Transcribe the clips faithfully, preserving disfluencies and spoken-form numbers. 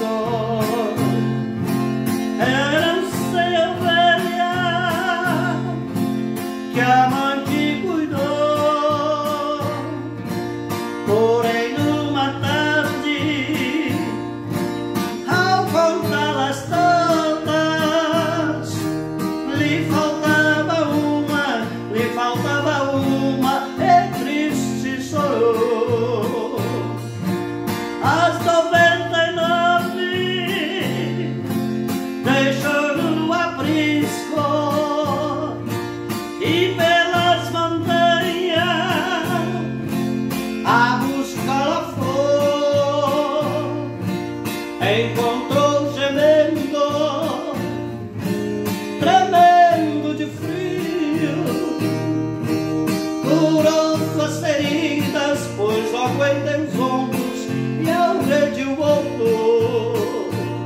só. Era um ser ovelha que a mãe te cuidou, porém numa tarde, ao contá-las todas, lhe faltava uma, lhe faltava uma, e triste chorou. As noventa e nove deixou no aprisco e pelas montanhas a buscá-la foi. Encontrou gemendo, tremendo de frio, curou suas feridas, pois logo em teus ombros e ao redil voltou.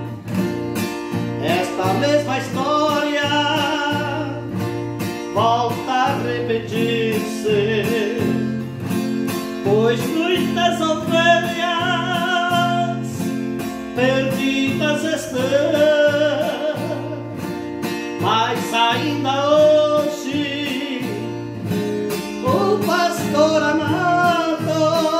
Esta mesma história volta a repetir-se, pois muitas ovelhas perdidas estão, mas ainda hoje o pastor amado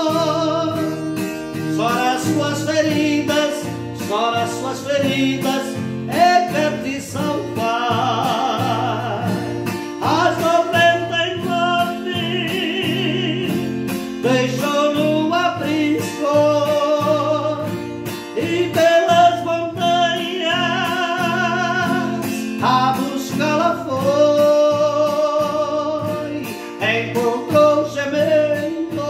chora suas feridas, chora suas feridas e quer te salvar. As noventa e nove deixou no aprisco e pelas montanhas a buscá-la foi. Encontrou gemendo,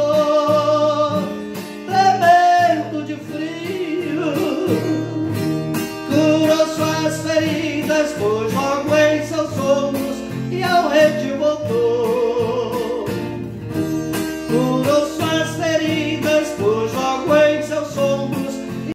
tremendo de frio, curou suas feridas, pois